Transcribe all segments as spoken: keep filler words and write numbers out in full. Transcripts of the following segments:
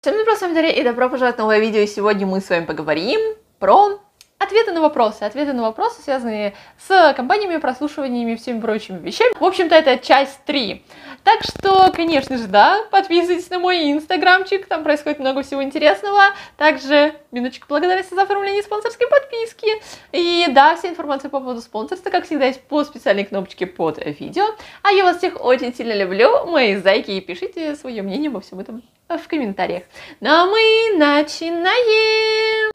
Всем добро, с вами Дарья, и добро пожаловать в новое видео. И сегодня мы с вами поговорим про ответы на вопросы. Ответы на вопросы, связанные с компаниями, прослушиваниями и всеми прочими вещами. В общем-то, это часть три. Так что, конечно же, да, подписывайтесь на мой инстаграмчик, там происходит много всего интересного. Также минуточку благодарности за оформление спонсорской подписки. И да, вся информация по поводу спонсорства, как всегда, есть по специальной кнопочке под видео. А я вас всех очень сильно люблю, мои зайки, и пишите свое мнение обо всем этом в комментариях. Ну а мы начинаем!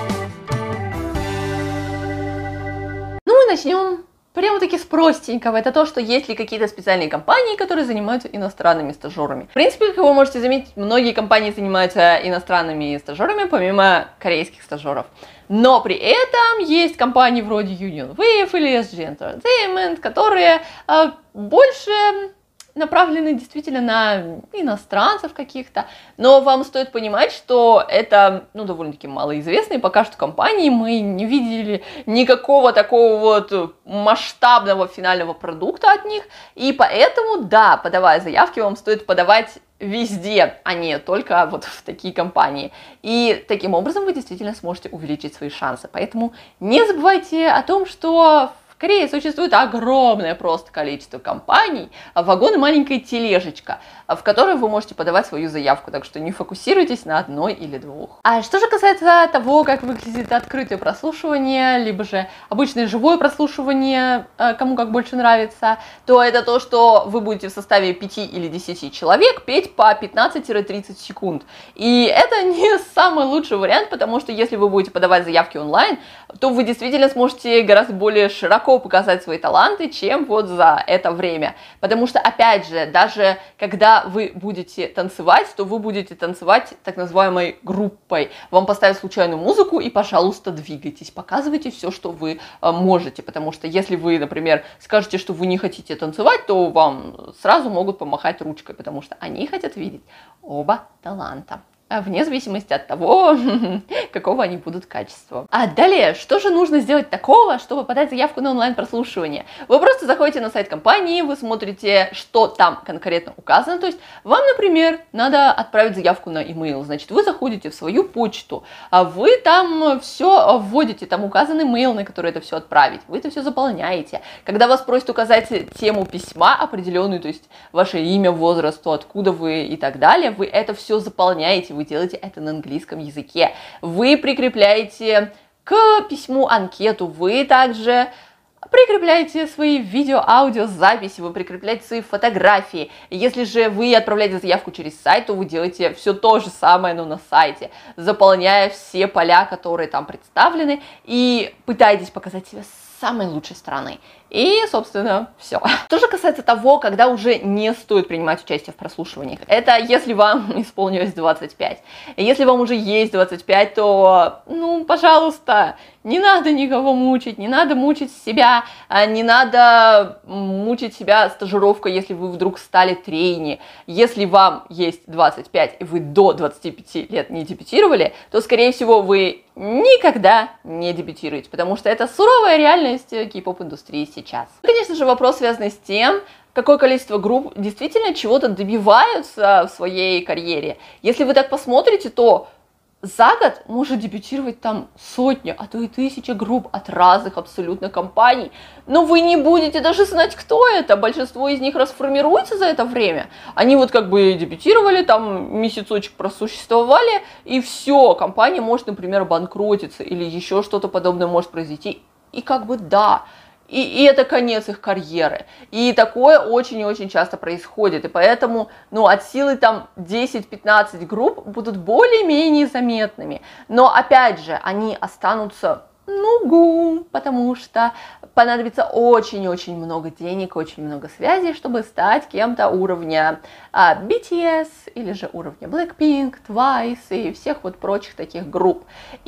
Ну, мы начнем прямо-таки с простенького. Это то, что есть ли какие-то специальные компании, которые занимаются иностранными стажерами. В принципе, как вы можете заметить, многие компании занимаются иностранными стажерами, помимо корейских стажеров. Но при этом есть компании вроде Union Wave или эс джи Entertainment, которые э, больше направлены действительно на иностранцев каких-то, но вам стоит понимать, что это, ну, довольно-таки малоизвестные пока что компании, мы не видели никакого такого вот масштабного финального продукта от них, и поэтому, да, подавая заявки, вам стоит подавать везде, а не только вот в такие компании. И таким образом вы действительно сможете увеличить свои шансы. Поэтому не забывайте о том, что в Корее существует огромное просто количество компаний, вагон и маленькая тележечка, в которой вы можете подавать свою заявку, так что не фокусируйтесь на одной или двух. А что же касается того, как выглядит открытое прослушивание, либо же обычное живое прослушивание, кому как больше нравится, то это то, что вы будете в составе пяти или десяти человек петь по пятнадцать-тридцать секунд. И это не самый лучший вариант, потому что если вы будете подавать заявки онлайн, то вы действительно сможете гораздо более широко показать свои таланты, чем вот за это время. Потому что, опять же, даже когда вы будете танцевать, то вы будете танцевать так называемой группой. Вам поставят случайную музыку и, пожалуйста, двигайтесь, показывайте все, что вы э, можете. Потому что если вы, например, скажете, что вы не хотите танцевать, то вам сразу могут помахать ручкой, потому что они хотят видеть оба таланта, вне зависимости от того, какого они будут качества. А далее, что же нужно сделать такого, чтобы подать заявку на онлайн-прослушивание? Вы просто заходите на сайт компании, вы смотрите, что там конкретно указано. То есть вам, например, надо отправить заявку на email. Значит, вы заходите в свою почту, а вы там все вводите, там указан email, на который это все отправить. Вы это все заполняете. Когда вас просят указать тему письма определенную, то есть ваше имя, возраст, то, откуда вы и так далее, вы это все заполняете. Вы делаете это на английском языке. Вы прикрепляете к письму анкету. Вы также прикрепляете свои видео-аудиозаписи, вы прикрепляете свои фотографии. Если же вы отправляете заявку через сайт, то вы делаете все то же самое, но на сайте, заполняя все поля, которые там представлены, и пытаетесь показать себя с самой лучшей стороны. И, собственно, все. Что же касается того, когда уже не стоит принимать участие в прослушиваниях, это если вам исполнилось двадцать пять. Если вам уже есть двадцать пять, то, ну, пожалуйста, не надо никого мучить, не надо мучить себя, не надо мучить себя стажировкой, если вы вдруг стали трейни. Если вам есть двадцать пять и вы до двадцати пяти лет не дебютировали, то, скорее всего, вы никогда не дебютируете, потому что это суровая реальность кей-поп-индустрии сейчас. Конечно же, вопрос связан с тем, какое количество групп действительно чего-то добиваются в своей карьере. Если вы так посмотрите, то за год может дебютировать там сотни, а то и тысячи групп от разных абсолютно компаний. Но вы не будете даже знать, кто это. Большинство из них расформируется за это время. Они вот как бы дебютировали, там месяцочек просуществовали, и все, компания может, например, обанкротиться или еще что-то подобное может произойти. И как бы да. И, и это конец их карьеры. И такое очень и очень часто происходит. И поэтому, ну, от силы там десять-пятнадцать групп будут более-менее заметными. Но, опять же, они останутся, ну, гум, потому что понадобится очень-очень много денег, очень много связей, чтобы стать кем-то уровня а, би ти эс или же уровня Blackpink, Twice и всех вот прочих таких групп.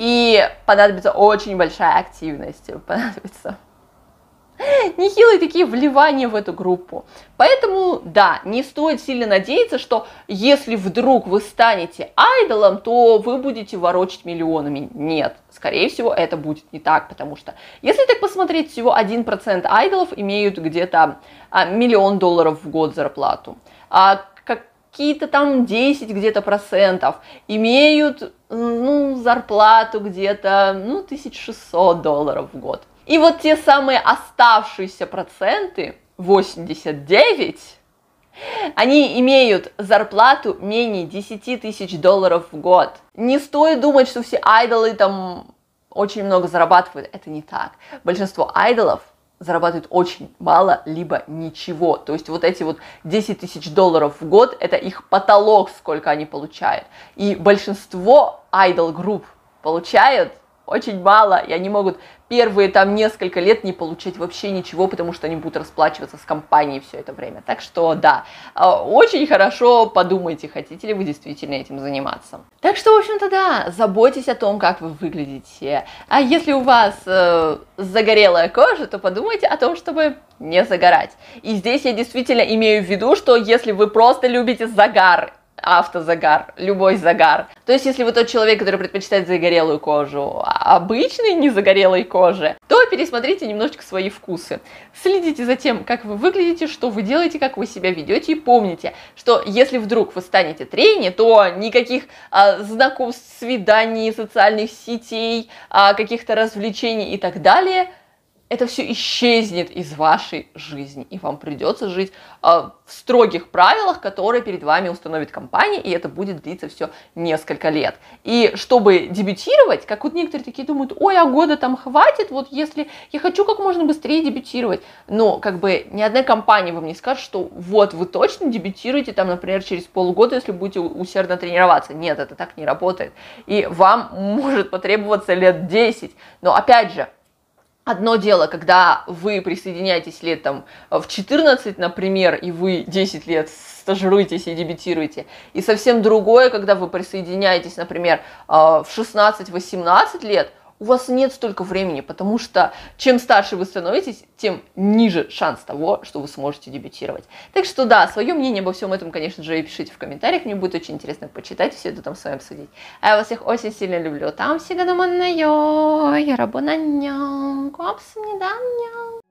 И понадобится очень большая активность, понадобится нехилые такие вливания в эту группу. Поэтому, да, не стоит сильно надеяться, что если вдруг вы станете айдолом, то вы будете ворочать миллионами. Нет, скорее всего, это будет не так, потому что, если так посмотреть, всего один процент айдолов имеют где-то а, миллион долларов в год зарплату. А какие-то там десять где-то процентов, имеют, ну, зарплату где-то, ну, тысяча шестьсот долларов в год. И вот те самые оставшиеся проценты, восемьдесят девять, они имеют зарплату менее десяти тысяч долларов в год. Не стоит думать, что все айдолы там очень много зарабатывают. Это не так. Большинство айдолов зарабатывают очень мало, либо ничего. То есть вот эти вот десять тысяч долларов в год, это их потолок, сколько они получают. И большинство айдол-групп получают очень мало, и они могут первые там несколько лет не получать вообще ничего, потому что они будут расплачиваться с компанией все это время. Так что да, очень хорошо подумайте, хотите ли вы действительно этим заниматься. Так что, в общем-то, да, заботьтесь о том, как вы выглядите. А если у вас э, загорелая кожа, то подумайте о том, чтобы не загорать. И здесь я действительно имею в виду, что если вы просто любите загар, автозагар, любой загар. То есть, если вы тот человек, который предпочитает загорелую кожу, а обычной незагорелой кожи, то пересмотрите немножечко свои вкусы. Следите за тем, как вы выглядите, что вы делаете, как вы себя ведете, и помните, что если вдруг вы станете трейни, то никаких а, знакомств, свиданий, социальных сетей, а, каких-то развлечений и так далее, это все исчезнет из вашей жизни, и вам придется жить э, в строгих правилах, которые перед вами установит компания, и это будет длиться все несколько лет. И чтобы дебютировать, как вот некоторые такие думают, ой, а года там хватит, вот если я хочу как можно быстрее дебютировать, но как бы ни одна компания вам не скажет, что вот вы точно дебютируете там, например, через полгода, если будете усердно тренироваться. Нет, это так не работает. И вам может потребоваться лет десять, но опять же, одно дело, когда вы присоединяетесь лет там в четырнадцать, например, и вы десять лет стажируетесь и дебютируете, и совсем другое, когда вы присоединяетесь, например, в шестнадцать-восемнадцать лет, у вас нет столько времени, потому что чем старше вы становитесь, тем ниже шанс того, что вы сможете дебютировать. Так что да, свое мнение обо всем этом, конечно же, пишите в комментариях, мне будет очень интересно почитать, все это там с вами обсудить. А я вас всех очень сильно люблю. Там всегда дома на йо, я работаю на нем, копс не дам.